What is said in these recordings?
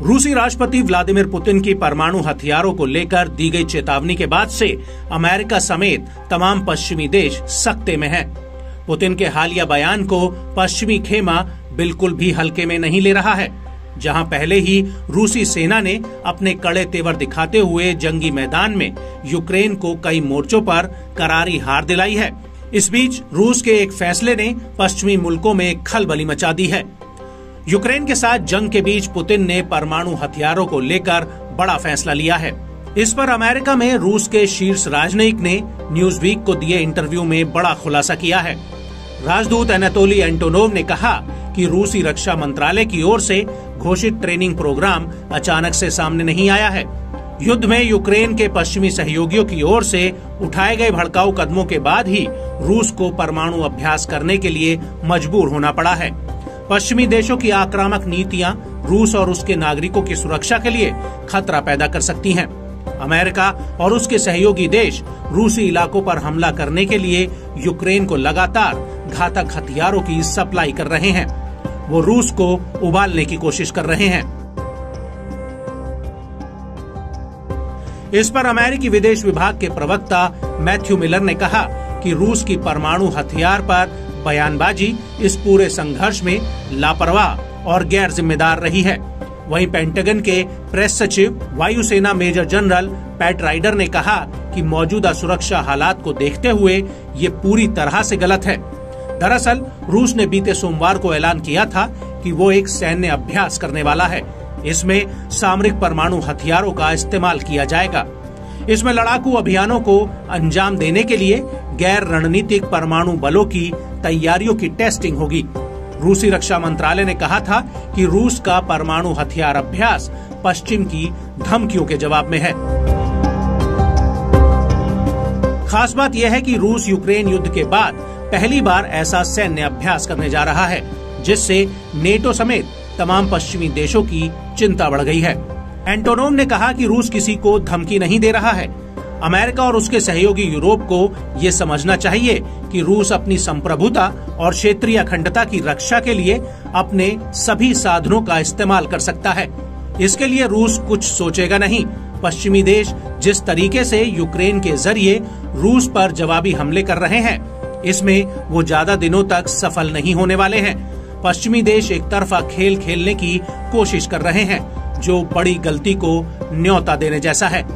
रूसी राष्ट्रपति Vladimir Putin की परमाणु हथियारों को लेकर दी गई चेतावनी के बाद से अमेरिका समेत तमाम पश्चिमी देश सख्ते में हैं। पुतिन के हालिया बयान को पश्चिमी खेमा बिल्कुल भी हल्के में नहीं ले रहा है। जहां पहले ही रूसी सेना ने अपने कड़े तेवर दिखाते हुए जंगी मैदान में यूक्रेन को कई मोर्चों पर करारी हार दिलाई है, इस बीच रूस के एक फैसले ने पश्चिमी मुल्कों में खलबली मचा दी है। यूक्रेन के साथ जंग के बीच पुतिन ने परमाणु हथियारों को लेकर बड़ा फैसला लिया है। इस पर अमेरिका में रूस के शीर्ष राजनयिक ने न्यूज़वीक को दिए इंटरव्यू में बड़ा खुलासा किया है। राजदूत एनातोली एंटोनोव ने कहा कि रूसी रक्षा मंत्रालय की ओर से घोषित ट्रेनिंग प्रोग्राम अचानक से सामने नहीं आया है। युद्ध में यूक्रेन के पश्चिमी सहयोगियों की ओर से उठाए गए भड़काऊ कदमों के बाद ही रूस को परमाणु अभ्यास करने के लिए मजबूर होना पड़ा है। पश्चिमी देशों की आक्रामक नीतियां रूस और उसके नागरिकों की सुरक्षा के लिए खतरा पैदा कर सकती हैं। अमेरिका और उसके सहयोगी देश रूसी इलाकों पर हमला करने के लिए यूक्रेन को लगातार घातक हथियारों की सप्लाई कर रहे हैं। वो रूस को उबालने की कोशिश कर रहे हैं। इस पर अमेरिकी विदेश विभाग के प्रवक्ता मैथ्यू मिलर ने कहा कि रूस की परमाणु हथियार पर बयानबाजी इस पूरे संघर्ष में लापरवाह और गैर जिम्मेदार रही है। वहीं पेंटागन के प्रेस सचिव वायुसेना मेजर जनरल पैट राइडर ने कहा कि मौजूदा सुरक्षा हालात को देखते हुए ये पूरी तरह से गलत है। दरअसल रूस ने बीते सोमवार को ऐलान किया था कि वो एक सैन्य अभ्यास करने वाला है। इसमें सामरिक परमाणु हथियारों का इस्तेमाल किया जाएगा। इसमें लड़ाकू अभियानों को अंजाम देने के लिए गैर रणनीतिक परमाणु बलों की तैयारियों की टेस्टिंग होगी। रूसी रक्षा मंत्रालय ने कहा था कि रूस का परमाणु हथियार अभ्यास पश्चिम की धमकियों के जवाब में है। खास बात यह है कि रूस यूक्रेन युद्ध के बाद पहली बार ऐसा सैन्य अभ्यास करने जा रहा है, जिससे नेटो समेत तमाम पश्चिमी देशों की चिंता बढ़ गई है। एंटोनोव ने कहा कि रूस किसी को धमकी नहीं दे रहा है। अमेरिका और उसके सहयोगी यूरोप को ये समझना चाहिए कि रूस अपनी संप्रभुता और क्षेत्रीय अखंडता की रक्षा के लिए अपने सभी साधनों का इस्तेमाल कर सकता है। इसके लिए रूस कुछ सोचेगा नहीं। पश्चिमी देश जिस तरीके से यूक्रेन के जरिए रूस पर जवाबी हमले कर रहे हैं, इसमें वो ज्यादा दिनों तक सफल नहीं होने वाले हैं। पश्चिमी देश एक तरफा खेल खेलने की कोशिश कर रहे हैं, जो बड़ी गलती को न्योता देने जैसा है।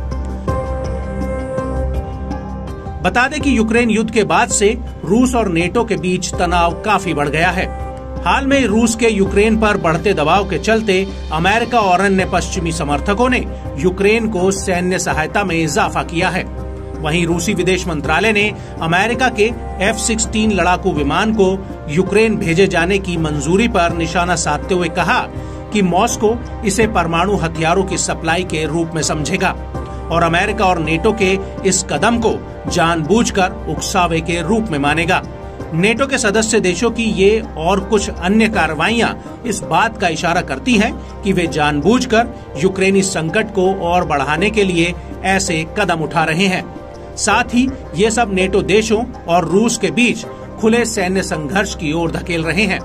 बता दें कि यूक्रेन युद्ध के बाद से रूस और नेटो के बीच तनाव काफी बढ़ गया है। हाल में रूस के यूक्रेन पर बढ़ते दबाव के चलते अमेरिका और अन्य पश्चिमी समर्थकों ने यूक्रेन को सैन्य सहायता में इजाफा किया है। वहीं रूसी विदेश मंत्रालय ने अमेरिका के F-16 लड़ाकू विमान को यूक्रेन भेजे जाने की मंजूरी पर निशाना साधते हुए कहा कि मॉस्को इसे परमाणु हथियारों की सप्लाई के रूप में समझेगा और अमेरिका और नेटो के इस कदम को जानबूझकर उकसावे के रूप में मानेगा। नेटो के सदस्य देशों की ये और कुछ अन्य कार्रवाइयां इस बात का इशारा करती हैं कि वे जानबूझकर यूक्रेनी संकट को और बढ़ाने के लिए ऐसे कदम उठा रहे हैं। साथ ही ये सब नेटो देशों और रूस के बीच खुले सैन्य संघर्ष की ओर धकेल रहे हैं।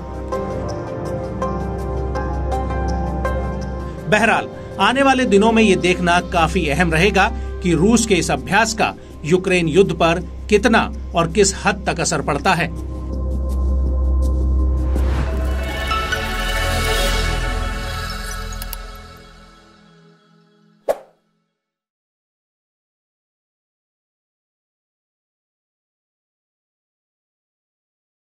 बहरहाल आने वाले दिनों में ये देखना काफी अहम रहेगा कि रूस के इस अभ्यास का यूक्रेन युद्ध पर कितना और किस हद तक असर पड़ता है।